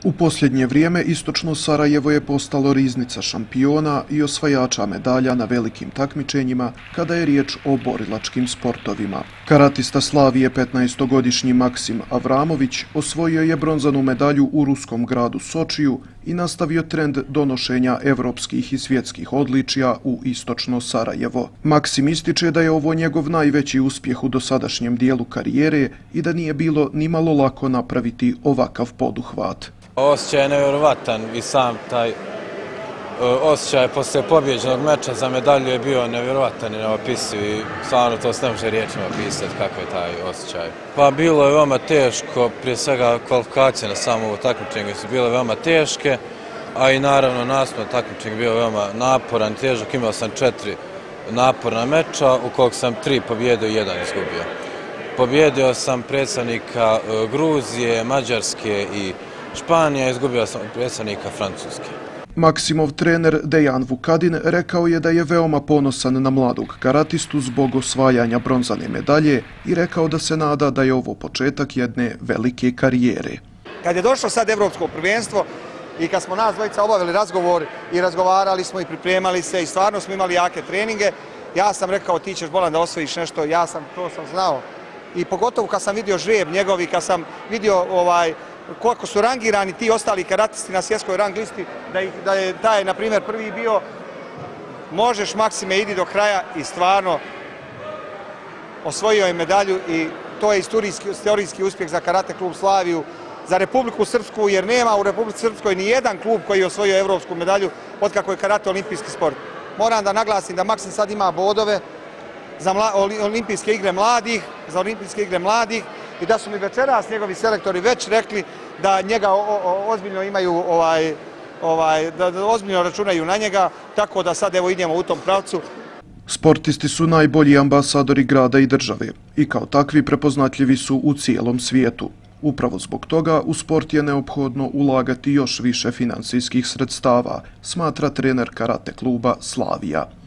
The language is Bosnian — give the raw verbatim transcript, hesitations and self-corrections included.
U posljednje vrijeme Istočno Sarajevo je postalo riznica šampiona i osvajača medalja na velikim takmičenjima kada je riječ o borilačkim sportovima. Karatista Slavije petnaestogodišnji Maksim Avramović osvojio je bronzanu medalju u ruskom gradu Sočiju i nastavio trend donošenja evropskih i svjetskih odličija u Istočno Sarajevo. Maksim ističe da je ovo njegov najveći uspjeh u dosadašnjem dijelu karijere i da nije bilo nimalo lako napraviti ovakav poduhvat. Osjećaj je nevjerovatan i sam taj osjećaj poslije pobjeđenog meča za medalju je bio nevjerovatan i neopisiv i stvarno to se ne može riječima opisati kako je taj osjećaj. Pa bilo je veoma teško, prije svega kvalifikacije na samo takmičenje su bile veoma teške, a i naravno nastup na takmičenju bio veoma naporan, težak. Imao sam četiri naporna meča, u kojeg sam tri pobjedio i jedan izgubio. Pobjedio sam predstavnika Gruzije, Mađarske i Španija, izgubio sam predstavnika Francuske. Maksimov trener Dejan Vukadin rekao je da je veoma ponosan na mladog karatistu zbog osvajanja bronzane medalje i rekao da se nada da je ovo početak jedne velike karijere. Kad je došlo sad evropsko prvenstvo i kad smo nas dvojica obavili razgovor i razgovarali smo i pripremali se i stvarno smo imali jake treninge, ja sam rekao ti ćeš Bolan da osvojiš nešto, ja sam to sam znao. I pogotovo kad sam vidio žreb njegovi, kad sam vidio ovaj, koliko su rangirani ti ostali karatisti na svjetskoj rang listi, da, ih, da je taj, na primjer, prvi bio, možeš Maksime, idi do kraja i stvarno osvojio je medalju i to je istorijski, istorijski uspjeh za Karate klub Slaviju, za Republiku Srpsku, jer nema u Republici Srpskoj ni jedan klub koji je osvojio evropsku medalju od kako je karate olimpijski sport. Moram da naglasim da Maksim sad ima bodove za mla, olimpijske igre mladih, za olimpijske igre mladih i da su mi večeras njegovi selektori već rekli da njega o, o, ozbiljno imaju, ovaj, ovaj, da ozbiljno računaju na njega, tako da sad evo idemo u tom pravcu. Sportisti su najbolji ambasadori grada i države i kao takvi prepoznatljivi su u cijelom svijetu. Upravo zbog toga u sport je neophodno ulagati još više finansijskih sredstava, smatra trener karate kluba Slavija.